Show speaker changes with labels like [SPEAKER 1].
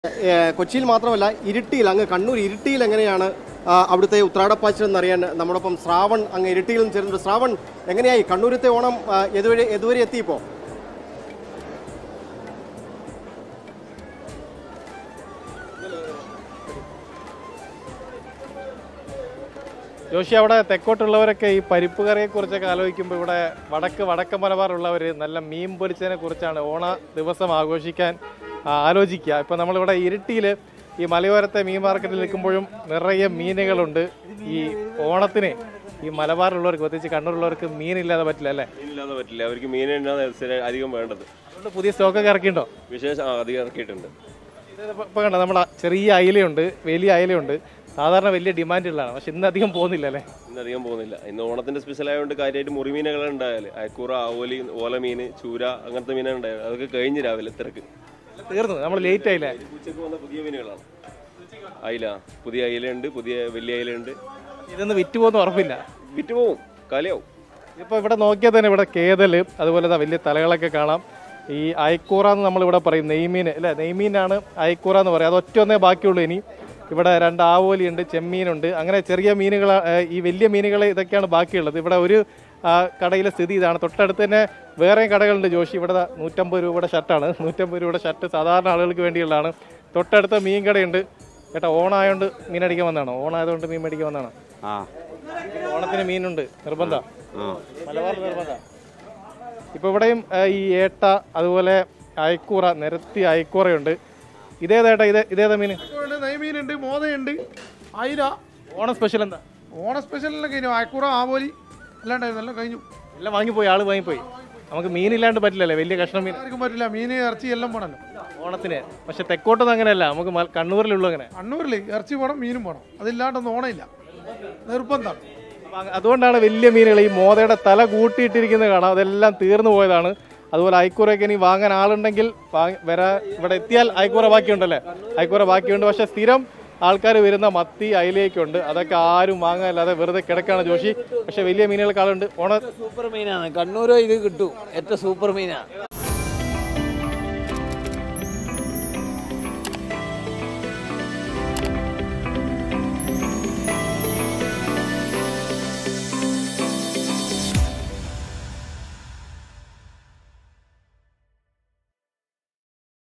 [SPEAKER 1] കൊച്ചിയിൽ മാത്രമല്ല ഇരിട്ടിയിൽ അങ്ങ് കണ്ണൂർ ഇരിട്ടിയിൽ എങ്ങനെയാണ് അവിടുത്തെ ഉത്രാടപ്പാച്ചിൽ എന്നറിയാൻ നമ്മോടൊപ്പം ശ്രാവൺ അങ്ങ് ഇരിട്ടിയിൽ നിന്ന് ചേർന്നിട്ട്. ശ്രാവൺ, എങ്ങനെയായി കണ്ണൂരത്തെ ഓണം എതുവരെ എത്തിയപ്പോ?
[SPEAKER 2] ജോഷി, അവിടെ തെക്കോട്ടുള്ളവരൊക്കെ ഈ പരിപ്പ് കറിയെ കുറിച്ചൊക്കെ ആലോചിക്കുമ്പോൾ ഇവിടെ വടക്ക് മലബാറുള്ളവർ നല്ല മീൻ പൊരിച്ചതിനെ കുറിച്ചാണ് ഓണ ദിവസം ആഘോഷിക്കാൻ ആലോചിക്കുക. ഇപ്പം നമ്മളിവിടെ ഇരിട്ടിയിൽ ഈ മലയോരത്തെ മീൻ മാർക്കറ്റിൽ നിൽക്കുമ്പോഴും നിറയെ മീനുകളുണ്ട്. ഈ ഓണത്തിന് ഈ മലബാറിലുള്ളവർക്ക്, പ്രത്യേകിച്ച് കണ്ണൂരുള്ളവർക്ക് മീനില്ലാതെ പറ്റില്ല അല്ലേ?
[SPEAKER 3] മീനില്ലാതെ പറ്റില്ല. അവർക്ക് മീൻ അധികം വേണ്ടത്.
[SPEAKER 2] അതുകൊണ്ട് പുതിയ സ്റ്റോക്കൊക്കെ ഇറക്കിയിട്ടുണ്ടോ?
[SPEAKER 3] വിശേഷം അധികം ഇറക്കിയിട്ടുണ്ട്.
[SPEAKER 2] ഇപ്പം കണ്ടോ, നമ്മുടെ ചെറിയ അയിലയുണ്ട്, വലിയ അയിലയുണ്ട്. സാധാരണ വലിയ ഡിമാൻഡുള്ളതാണ്, പക്ഷെ ഇന്ന് അധികം പോകുന്നില്ല അല്ലേ?
[SPEAKER 3] ഇന്നധികം പോകുന്നില്ല. ഇന്ന് ഓണത്തിന്റെ സ്പെഷ്യൽ ആയതുകൊണ്ട് കാര്യമായിട്ട് മുറിമീനുകൾ ഉണ്ടായാല് അയക്കൂറ, ആവോലി, ഓലമീൻ, ചൂര, അങ്ങനത്തെ മീനാണ് ഉണ്ടായത്. അതൊക്കെ കഴിഞ്ഞ് രാവിലെ തിരക്ക്
[SPEAKER 2] തീർന്നു. നമ്മൾ ലേറ്റ് ആയില്ലേ?
[SPEAKER 3] ഉച്ചക്ക് വന്ന പുതിയ മീനുകളാണ്. അയില, പുതിയ അയിലുണ്ട്, പുതിയ വലിയ അയിലുണ്ട്.
[SPEAKER 2] ഇതൊന്ന് വിറ്റ് പോകുന്ന ഉറപ്പില്ല.
[SPEAKER 3] വിറ്റ് പോവും, കാലിയാവും.
[SPEAKER 2] ഇപ്പോൾ ഇവിടെ നോക്കിയാൽ തന്നെ ഇവിടെ കേതൽ, അതുപോലെ വലിയ തലകളൊക്കെ കാണാം. ഈ അയക്കൂറ എന്ന് നമ്മളിവിടെ പറയും, നെയ്മീൻ അല്ലേ? നെയ്മീനാണ് അയക്കൂറ എന്ന് പറയും. അത് ഒറ്റ ബാക്കിയുള്ളൂ. ഇനി ഇവിടെ 2 ആവോലിയുണ്ട്, ചെമ്മീനുണ്ട്, അങ്ങനെ ചെറിയ മീനുകൾ, ഈ വലിയ മീനുകൾ ഇതൊക്കെയാണ് ബാക്കിയുള്ളത്. ഇവിടെ ഒരു കടയിലെ സ്ഥിതി ഇതാണ്. തൊട്ടടുത്ത് തന്നെ വേറെയും കടകളുണ്ട് ജോഷി. ഇവിടെ 150 രൂപയുടെ ഷർട്ടാണ്. 150 രൂപയുടെ ഷർട്ട് സാധാരണ ആളുകൾക്ക് വേണ്ടിയുള്ളതാണ്. തൊട്ടടുത്ത മീൻ കടയുണ്ട്. ചേട്ടാ, ഓണായതുകൊണ്ട് മീൻ അടിക്കാൻ വന്നതാണോ? ഓണായതുകൊണ്ട് മീൻ മേടിക്കാൻ വന്നതാണോ? ഓണത്തിന് മീനുണ്ട്, നിർബന്ധം. മലബാർ നിർബന്ധം. ഇപ്പോൾ ഇവിടെയും ഈ ഏട്ട, അതുപോലെ അയക്കൂറ, നിരത്തി അയക്കൂറയുണ്ട്. ഇതേതാ മീൻ?
[SPEAKER 4] നെയ്മീനുണ്ട്, മോതയുണ്ട്, അയില.
[SPEAKER 2] ഓണം സ്പെഷ്യൽ എന്താ?
[SPEAKER 4] ഓണ സ്പെഷ്യലിനെ കഴിഞ്ഞു. അയക്കൂറ, ആവോലി എല്ലാം ഉണ്ടായിരുന്നു. എല്ലാം കഴിഞ്ഞു.
[SPEAKER 2] എല്ലാം വാങ്ങിപ്പോയി, ആള് വാങ്ങിപ്പോയി. നമുക്ക് മീനില്ലാണ്ട് പറ്റില്ലല്ലേ? വലിയ കഷ്ണം മീൻ
[SPEAKER 4] ആർക്കും പറ്റില്ല. മീൻ, ഇറച്ചി എല്ലാം പോണല്ലോ
[SPEAKER 2] ഓണത്തിന്. പക്ഷെ തെക്കോട്ടൊന്നും അങ്ങനെയല്ല, നമുക്ക് കണ്ണൂരിലുള്ളൂ അങ്ങനെ.
[SPEAKER 4] കണ്ണൂരിൽ ഇറച്ചി പോണം, മീനും പോണം. അതില്ലാണ്ടൊന്നും ഓണയില്ല, നിർബന്ധമാണ്.
[SPEAKER 2] അതുകൊണ്ടാണ് വലിയ മീനുകൾ ഈ മോതയുടെ തല കൂട്ടിയിട്ടിരിക്കുന്നത് കാണാം. അതെല്ലാം തീർന്നു പോയതാണ്. അതുപോലെ അയക്കൂറയൊക്കെ ഇനി വാങ്ങാൻ ആളുണ്ടെങ്കിൽ ഇവിടെ എത്തിയാൽ അയക്കൂറ ബാക്കിയുണ്ടല്ലേ? അയക്കൂറ ബാക്കിയുണ്ട്. പക്ഷെ സ്ഥിരം ആൾക്കാർ വരുന്ന മത്തി, അയിലേക്കുണ്ട്. അതൊക്കെ ആരും വാങ്ങാനില്ലാതെ വെറുതെ കിടക്കാണ് ജോഷി. പക്ഷെ വലിയ മീനുകൾക്ക് ആളുണ്ട്.
[SPEAKER 5] സൂപ്പർ മീനാണ്. കണ്ണൂരോ ഇത് കിട്ടും. ഏറ്റവും സൂപ്പർ മീനാണ്.